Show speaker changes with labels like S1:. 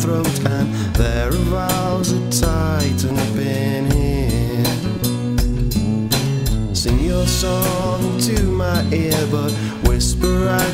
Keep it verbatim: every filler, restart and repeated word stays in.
S1: throat, and their vows are tightened up in here. Sing your song to my ear, but whisper